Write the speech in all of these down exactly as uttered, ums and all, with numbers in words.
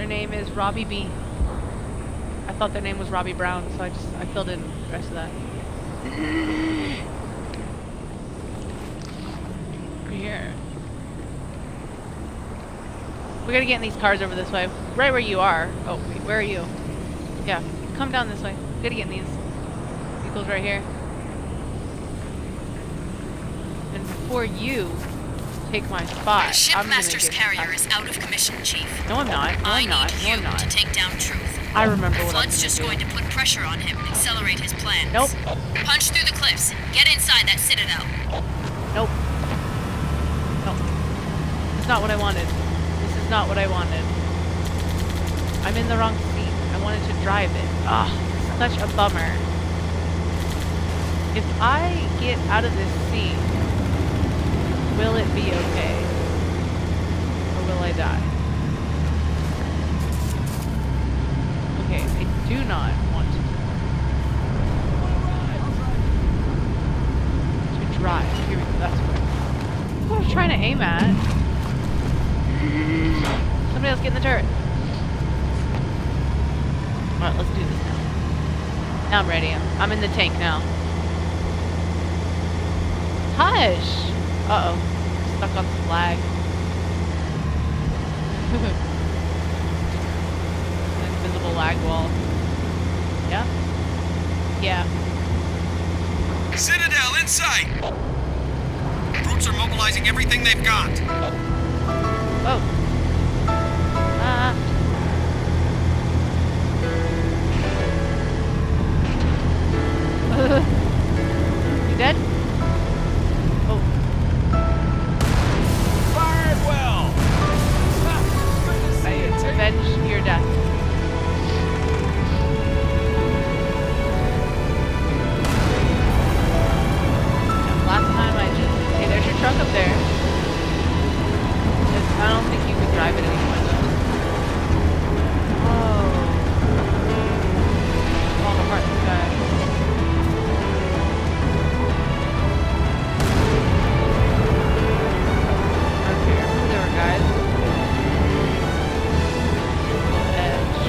their name is Robbie B. I thought their name was Robbie Brown, so I just I filled in the rest of that. Over here. We gotta get in these cars over this way. Right where you are. Oh, wait, where are you? Yeah, come down this way. We gotta get in these vehicles right here. And before you take my spot, Shipmaster's carrier is out of commission, Chief. No, I'm not. No, I'm not. No, I'm not. To take down Truth. I remember what I'm Flood's just going to put pressure on him and accelerate his plans. Nope. Punch through the cliffs. Get inside that citadel. Nope. Nope. It's not what I wanted. This is not what I wanted. I'm in the wrong seat. I wanted to drive it. Ah, such a bummer. If I get out of this seat, will it be okay? Or will I die? Okay, I do not want to. To drive. Here we go, that's what I was trying to aim at. Somebody else get in the turret. Alright, let's do this now. Now I'm ready. I'm, I'm in the tank now. Hush! Uh-oh. Stuck on flag. Invisible lag wall. Yeah? Yeah. Citadel in sight! Troops are mobilizing everything they've got. Oh. Uh. You dead? Oh. Fired well! I avenged your death. Last time I just... Hey, there's your truck up there. Just, I don't think you can drive it anymore, though. Oh. Falling apart in the sky. Okay, move over, guys. Edge.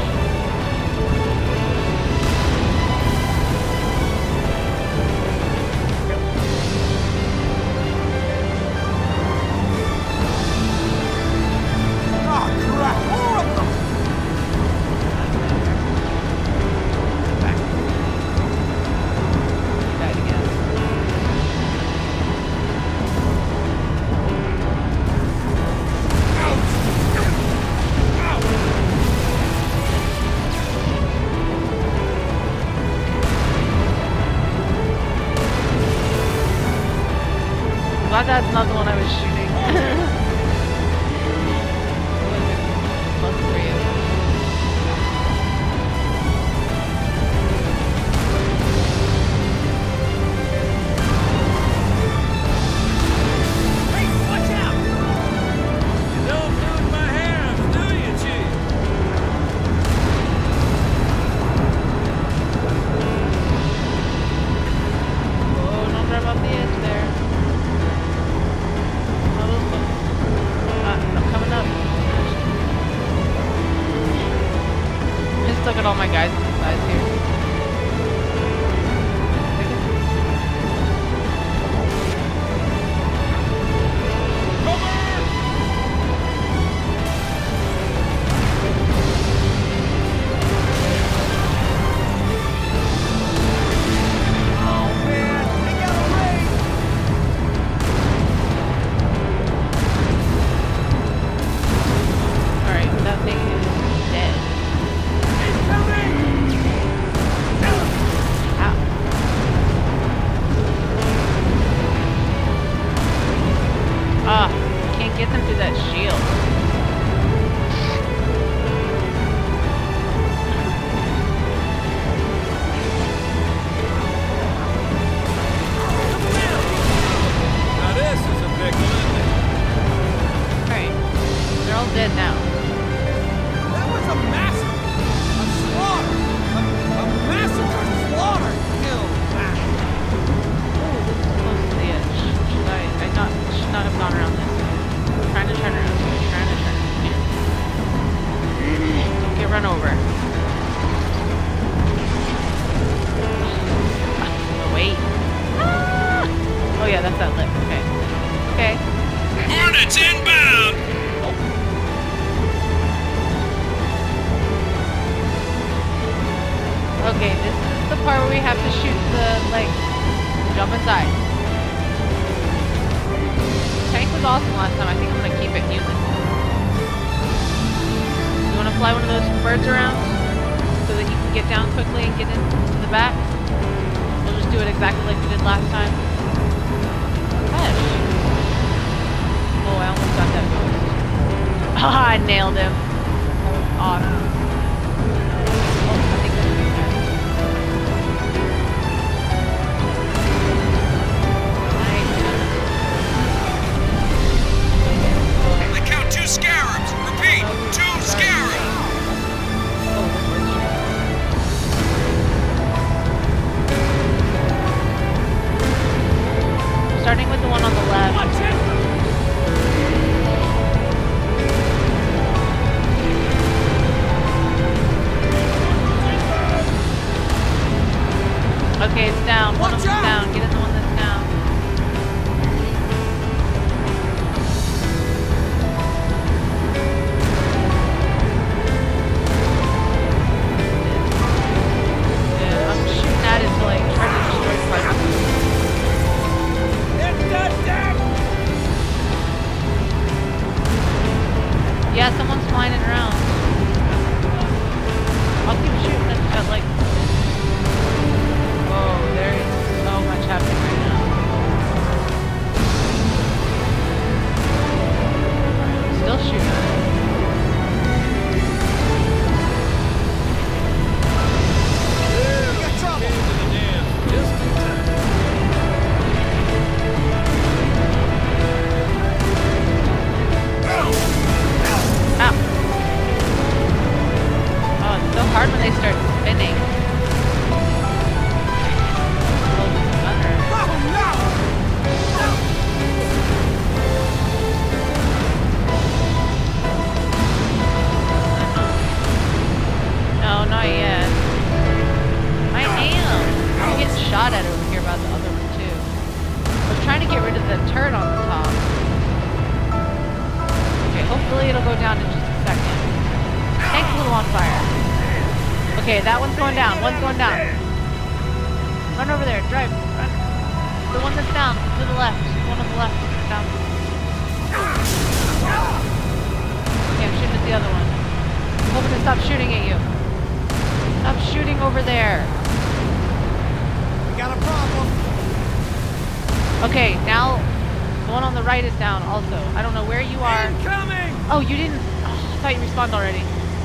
Glad that's not the one I was shooting. Love for you. Hey, watch out! You don't ruin my hands, do you, Chief? Oh, don't drive off the edge there. Look at all my guys on the sides here. Alright, that thing is dead. Ah, can't get them through that shield. Now this is a big one. Alright, they're all dead now. That was a massacre! A slaughter! A, a massacre slaughter! Kill that! Ooh, this is close to the edge. Should I, I not, should not have gone around this way. I'm trying to turn around here. Trying to turn around here. Jump inside. Tank was awesome last time. I think I'm gonna keep it human. You wanna fly one of those birds around so that you can get down quickly and get into the back? We'll just do it exactly like we did last time. Gosh. Oh, I almost got that ghost. Ah, I nailed him. That was awesome. Oh, I think this is there. I count two scarabs. Repeat, two scarabs. Starting with the one on the left. Watch it! Okay, it's down. One of Watch them's out! down. Get in the one that's down. Yeah, I'm shooting at it to like try to destroy parts of it. It's the deck! Yeah, someone's flying it around. I'll keep shooting at, at like. Whoa, there is so much happening right now. Still shooting at it. We got trouble! Ow. Oh, it's so hard when they start spinning. Oh, this gunner. Oh no! No, not yet. I am. I'm getting shot at over here by the other one too. I was trying to get rid of the turret on the top. Okay, hopefully it'll go down in just a second. Tank's a little on fire. Okay, that one's going down. One's going down. Run over there. Drive. Run. The one that's down. To the left. One on the left. Down. Okay, I'm shooting at the other one. I'm hoping to stop shooting at you. Stop shooting over there. We got a problem. Okay, now the one on the right is down also. I don't know where you are. Incoming! Oh, you didn't. Oh, I thought you respawned already.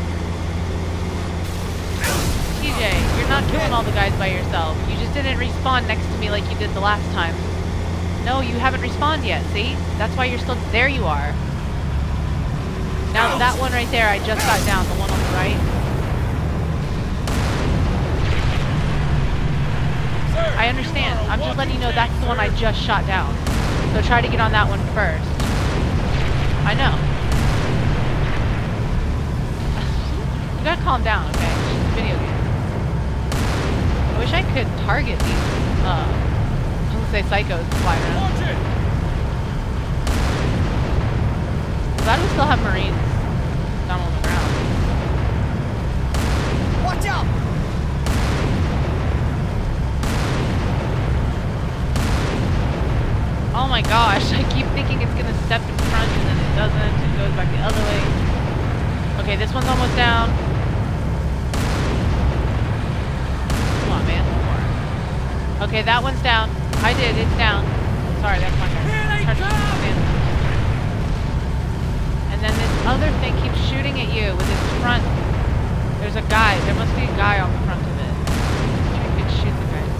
T J, you're not killing all the guys by yourself. You just didn't respawn next to me like you did the last time. No, you haven't respawned yet, see? That's why you're still... There you are. Now that one right there, I just got down. The one on the right. I understand. I'm just letting you know that's the one I just shot down. So try to get on that one first. I know. You gotta calm down, okay? It's just a video game. I wish I could target these, uh, I was gonna say psychos flying around. Watch it! I'm glad we still have Marines down on the ground. Watch out! Oh my gosh, I keep thinking it's gonna step in front and then it doesn't. It goes back the other way. Okay, this one's almost down. Come on, man. One more. Okay, that one's down. I did. It's down. Sorry, that's my turn. Here they Try to shoot come! the fan. And then this other thing keeps shooting at you with its front. There's a guy. There must be a guy on the front of it. I'm sure you could shoot the guy.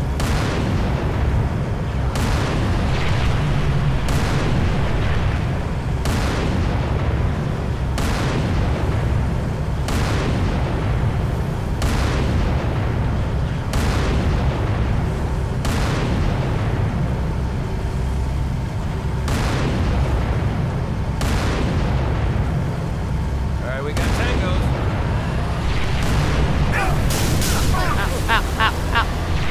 Alright, we got tangos. Ow, ow, ow, ow.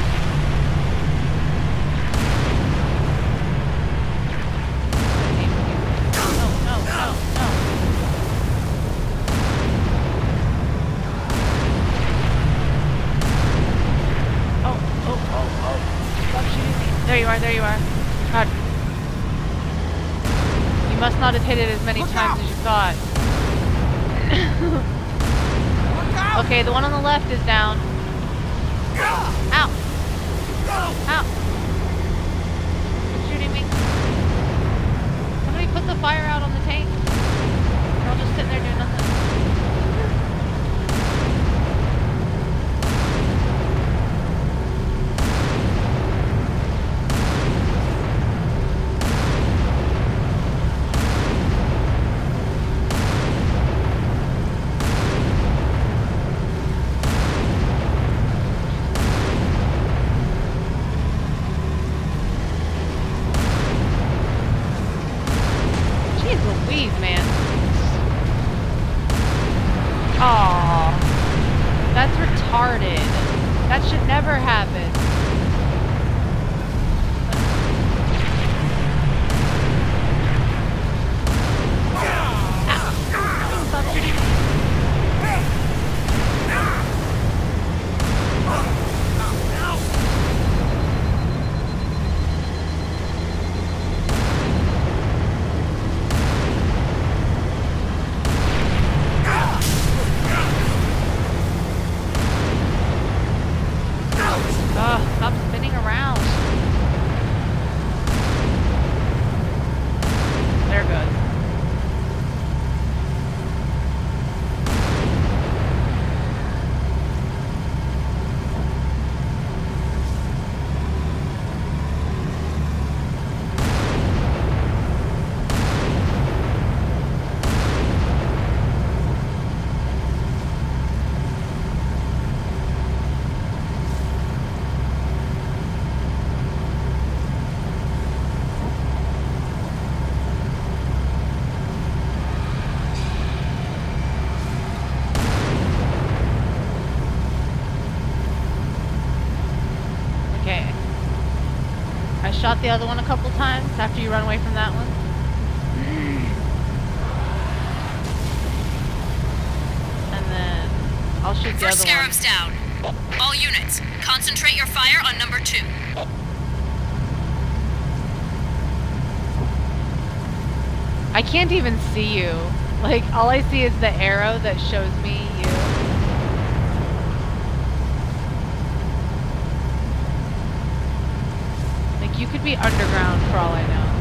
No, no, no, no. Oh, oh, oh, oh. Stop shooting me. There you are, times as you thought. Look out! Okay, the one on the left is down. Ow! Ow! Who's shooting me? Somebody put the fire out on the tank. They're all just sitting there doing nothing. Louise, man. Aw. That's retarded. That should never happen. Ow. Stop shooting me. Ugh, stop spinning around. There it goes. Shot the other one a couple times after you run away from that one. And then I'll shoot the First other Scarab's down. All units, concentrate your fire on number two. I can't even see you. Like, all I see is the arrow that shows me you. You could be underground for all I know.